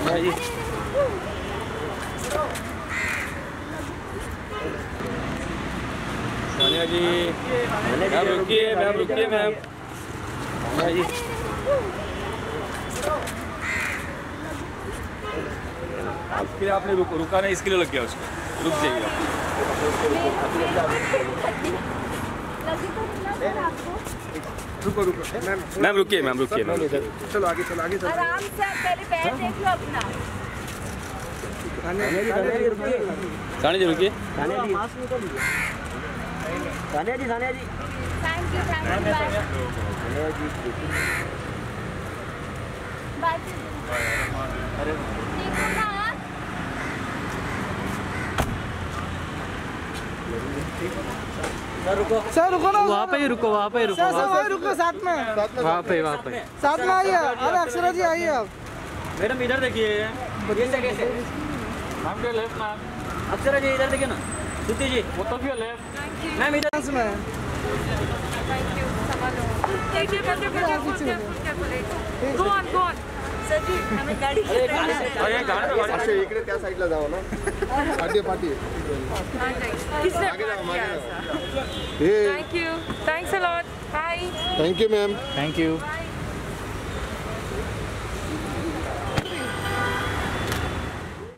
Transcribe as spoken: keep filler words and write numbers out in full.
Sania ji ma'am रुकिए ma'am रुकिए ma'am. Sania ji इसके लिए आपने रुक, रुका नहीं, इसके लिए लग गया उसको। रुक जाइए रुको रुको मैम मैम रुकिए मैम रुकिए मैम। चलो आगे चलो आगे चलो। आराम से पहले पैर देख लो अपना। सानिया जी रुकिए। Sania ji Sania ji Sania ji thank you thank you bye. अरे देखो ना सर रुको सर रुको ना, वहाँ पे ही रुको, वहाँ पे ही रुको, सर सर वहीं रुको साथ में, वहाँ पे वहाँ पे साथ में आइए। अरे अक्षरा जी आइए आप। मैडम इधर देखिए। मैम के लेफ्ट मैम। अक्षरा जी इधर देखिए ना। श्रुति जी वो तो लेफ्ट मैम इधर में थैंक यू संभालो। देखिए बच्चे बच्चे go on go on. Sir ji हमें गाड़ी अरे गाड़ी अक्षय इकडे त्या साईडला जावं ना। पाठी पाठी किसने आगे जाओ, आगे जाओ। Thank you thanks a lot bye. Thank you ma'am. Thank you.